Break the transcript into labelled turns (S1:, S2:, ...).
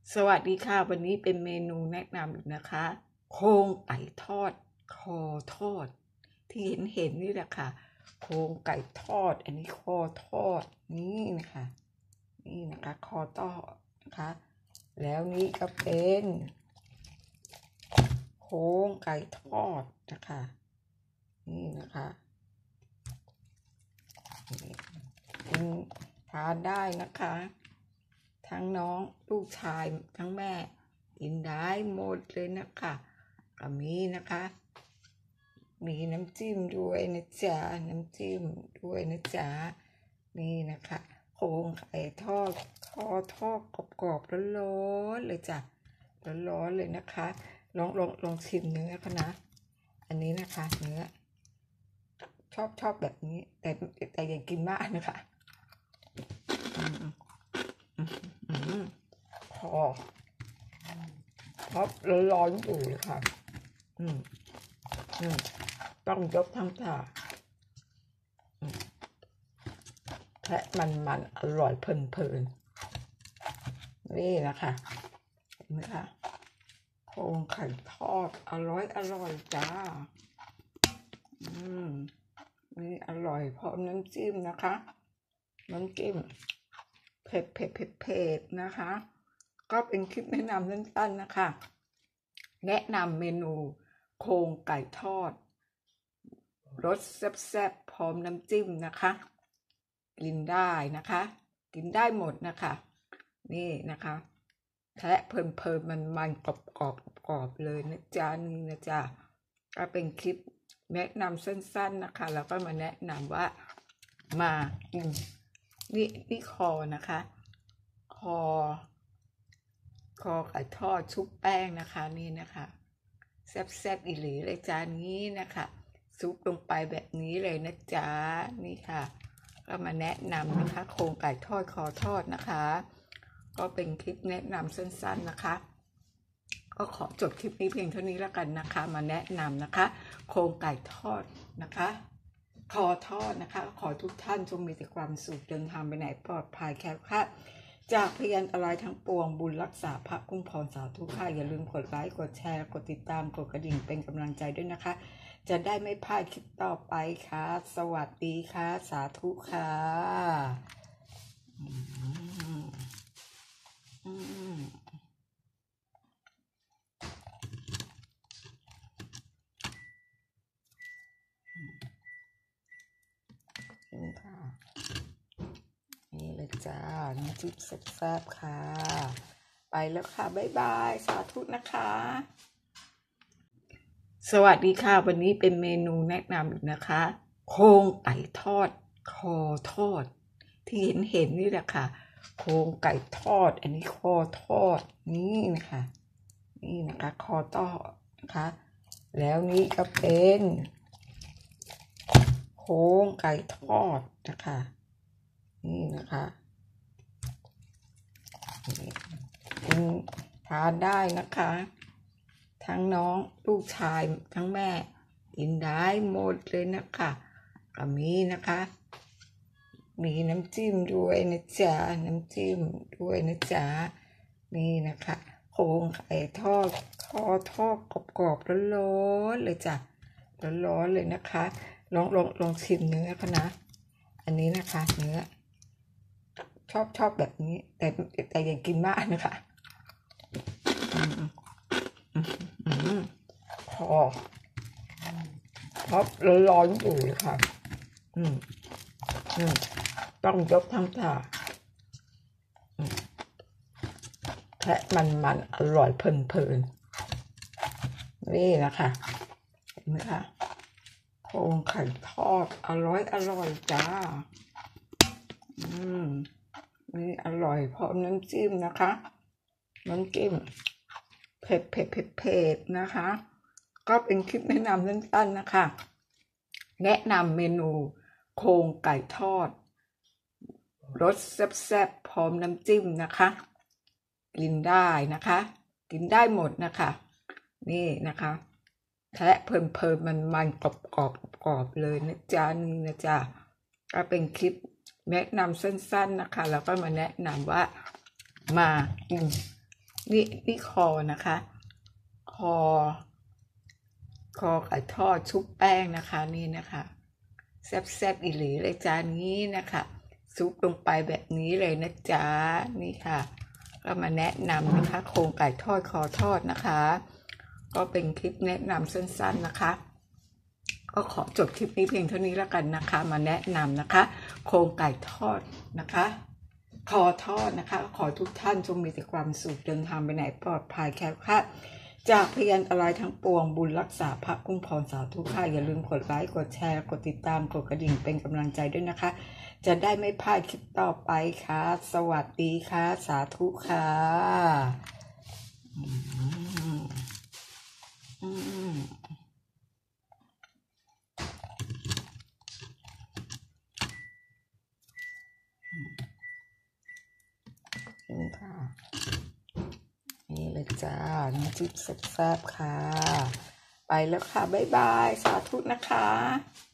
S1: สวัสดีค่ะวันนี้เป็นเมนูแนะนำอีกนะคะโครงไก่ทอดคอทอดที่เห็นนี่แหละค่ะโครงไก่ทอดอันนี้คอทอดนี่นะคะคอทอดนะคะแล้วนี่ก็เป็นโครงไก่ทอดนะคะนี่นะคะทานได้นะคะทั้งน้องลูกชายทั้งแม่กินได้หมดเลยนะคะก็มีนะคะมีน้ำจิ้มด้วยนะจ๊ะน้ำจิ้มด้วยนะจ๊ะนี่นะคะโครงไก่ทอดคอทอดกรอบๆร้อนๆเลยจ้ะร้อนๆเลยนะคะลองชิมเนื้อเขานะอันนี้นะคะเนื้อชอบแบบนี้แต่อย่ากินมากนะคะพอครับร้อนอยู่เลยค่ะต้องยกทั้งถาดและมันอร่อยเพลินนี่นะคะเห็นไหมคะโครงไข่ทอดอร่อยจ้านี่อร่อยพร้อมน้ำจิ้มนะคะน้ำจิ้มเผ็ดนะคะก็เป็นคลิปแนะนำสั้นๆนะคะแนะนำเมนูโครงไก่ทอดรสแซ่บๆพร้อมน้ำจิ้มนะคะกินได้นะคะกินได้หมดนะคะนี่นะคะแทะเพลินมันกรอบเลยนะจ๊ะนี่นะจ๊ะก็เป็นคลิปแนะนำสั้นๆนะคะแล้วก็มาแนะนำว่ามากินนี่คอนะคะคอไก่ทอดชุบแป้งนะคะนี่นะคะแซ่บอีหลีเลยจานนี้นะคะซุปลงไปแบบนี้เลยนะจ๊ะนี่ค่ะก็มาแนะนำนะคะโครงไก่ทอดคอทอดนะคะก็เป็นคลิปแนะนำสั้นๆนะคะก็ขอจบคลิปนี้เพียงเท่านี้แล้วกันนะคะมาแนะนำนะคะโครงไก่ทอดนะคะคอทอดนะคะขอทุกท่านจงมีแต่ความสุขเดินทางไปไหนปลอดภัยแคล้วคลาดจากพยันตรายทั้งปวงบุญรักษาพระคุ้มครองสาธุค่ะอย่าลืมกดไลค์กดแชร์กดติดตามกดกระดิ่งเป็นกำลังใจด้วยนะคะจะได้ไม่พลาดคลิปต่อไปค่ะสวัสดีค่ะสาธุค่ะนี่ค่ะนี่เลยจ้าน้ำจิ้มแซ่บๆค่ะไปแล้วค่ะบ๊ายบายสาธุนะคะสวัสดีค่ะวันนี้เป็นเมนูแนะนำอีกนะคะโครงไก่ทอดคอทอดที่เห็นนี่แหละค่ะโครงไก่ทอดอันนี้คอทอดนี่นะคะคอทอดนะคะแล้วนี่ก็เป็นโครงไก่ทอดนะคะนี่นะคะทานได้นะคะทั้งน้องลูกชายทั้งแม่กินได้หมดเลยนะคะก็มีนะคะมีน้ำจิ้มด้วยนะจ๊ะน้ำจิ้มด้วยนะจ๊ะนี่นะคะโครงไก่ทอดคอทอดกรอบๆร้อนๆเลยจ้ะร้อนๆเลยนะคะลองชิมเนื้อเขานะอันนี้นะคะเนื้อชอบแบบนี้แต่อย่ากินมากนะคะพอครับร้อนอยู่เลยค่ะต้องยกทั้งถาดและมันอร่อยเพลินนี่นะคะเห็นไหมคะโครงไข่ทอดอร่อยจ้านี่อร่อยพร้อมน้ำจิ้มนะคะน้ำจิ้มเผ็ดนะคะก็เป็นคลิปแนะนำสั้นๆนะคะแนะนำเมนูโครงไก่ทอดรสแซ่บๆพร้อมน้ำจิ้มนะคะกินได้นะคะกินได้หมดนะคะนี่นะคะแทะเพลินมันกรอบเลยนะจ๊ะนี่นะจ๊ะก็เป็นคลิปแนะนำสั้นๆนะคะแล้วก็มาแนะนำว่ามากินนี่คอนะคะคอไก่ทอดชุบแป้งนะคะนี่นะคะแซ่บอีหลีเลยจานนี้นะคะซุปลงไปแบบนี้เลยนะจ๊ะนี่ค่ะก็มาแนะนำนะคะโครงไก่ทอดคอทอดนะคะก็เป็นคลิปแนะนำสั้นๆนะคะก็ขอจบคลิปนี้เพียงเท่านี้แล้วกันนะคะมาแนะนำนะคะโครงไก่ทอดนะคะคอทอดนะคะขอทุกท่านจงมีแต่ความสุขเดินทางไปไหนปลอดภัยแคล้วคลาดจากพยันตรายทั้งปวงบุญรักษาพระคุ้มครองสาธุค่ะอย่าลืมกดไลค์กดแชร์กดติดตามกดกระดิ่งเป็นกำลังใจด้วยนะคะจะได้ไม่พลาดคลิปต่อไปค่ะสวัสดีค่ะสาธุค่ะนี่ค่ะนี่เลยจ้าน้ำจิ้มแซ่บๆค่ะไปแล้วค่ะบ๊ายบายสาธุนะคะ